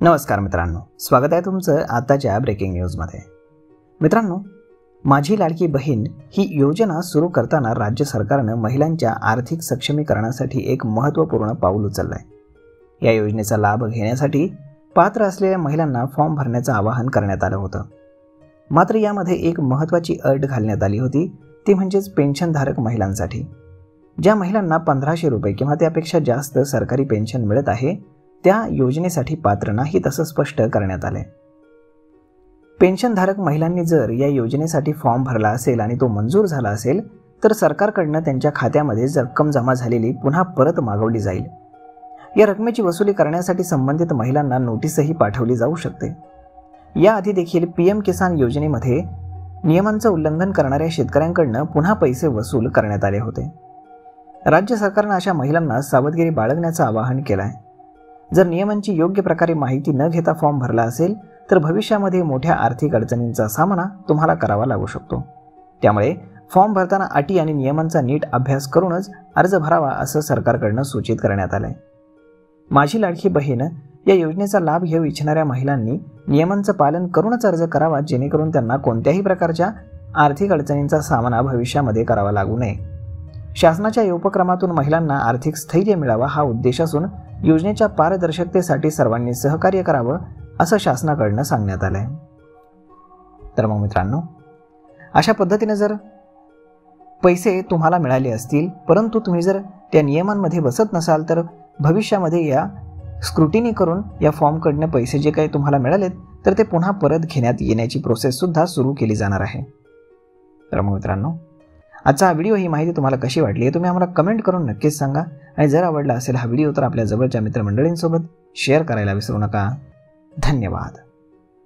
नमस्कार मित्रांनो, स्वागत आहे तुमचं आताच्या ब्रेकिंग न्यूजमध्ये। मित्रांनो, माझी लाडकी बहीण ही योजना सुरू करताना राज्य सरकारने महिलांच्या आर्थिक सक्षमीकरणासाठी एक महत्त्वपूर्ण पाऊल उचलले आहे। या योजनेचा लाभ घेण्यासाठी पात्र असलेल्या महिलांना फॉर्म भरण्याचं आवाहन करण्यात आलं होतं। मात्र यामध्ये एक महत्त्वाची अट घालण्यात आली होती, ती म्हणजेच पेन्शनधारक महिलांसाठी। ज्या महिलांना 1500 रुपये किंवा त्यापेक्षा जास्त सरकारी पेन्शन मिळत आहे त्या योजनेसाठी पात्र नाहीत असं स्पष्ट करण्यात आले। पेन्शनधारक महिलांनी जर या योजनेसाठी फॉर्म भरला असेल आणि तो मंजूर झाला असेल तर सरकारकडून त्यांच्या खात्यामध्ये रक्कम जमा झालेली पुन्हा परत मागवली जाईल। या रकमेची वसुली करण्यासाठी संबंधित महिलांना नोटीसही पाठवली जाऊ शकते। याआधी देखील पीएम किसान योजनेमध्ये नियमांचं उल्लंघन करणाऱ्या शेतकऱ्यांकडून पुन्हा पैसे वसूल करण्यात आले होते। राज्य सरकारने अशा महिलांना सावधगिरी बाळगण्याचं आवाहन केलं आहे। जर नियमांची योग्य प्रकारे माहिती न घेता फॉर्म भरला असेल तर भविष्यामध्ये मोठ्या आर्थिक अडचणींचा सामना तुम्हाला करावा लागू शकतो। त्यामुळे फॉर्म भरताना अटी आणि नियमांचा नीट अभ्यास करूनच अर्ज भरावा असं सरकारकडून सूचित करण्यात आलंय। माझी लाडकी बहीण या योजनेचा लाभ घेऊ इच्छिणाऱ्या महिलांनी नियमांचं पालन करूनच अर्ज करावा, जेणेकरून त्यांना कोणत्याही प्रकारच्या आर्थिक अडचणींचा सामना भविष्यामध्ये करावा लागू नये। शासनाच्या या उपक्रमातून महिलांना आर्थिक स्थैर्य मिळावा हा उद्देश असून योजनेच्या पारदर्शकतेसाठी सर्वांनी सहकार्य करावं असं शासनाकडून सांगण्यात आलंय। तर मग मित्रांनो, अशा पद्धतीने जर पैसे तुम्हाला मिळाले असतील परंतु तुम्ही जर त्या नियमांमध्ये बसत नसाल तर भविष्यामध्ये या स्क्रुटिनी करून या फॉर्मकडून पैसे जे काही तुम्हाला मिळालेत तर ते पुन्हा परत घेण्यात येण्याची प्रोसेस सुद्धा सुरू केली जाणार आहे। तर मग मित्रांनो, आजचा हा व्हिडिओ ही माहिती तुम्हाला कशी वाटली हे तुम्ही आम्हाला कमेंट करून नक्कीच सांगा आणि जर आवडला असेल हा व्हिडिओ तर आपल्या जवळच्या मित्रमंडळींसोबत शेअर करायला विसरू नका। धन्यवाद।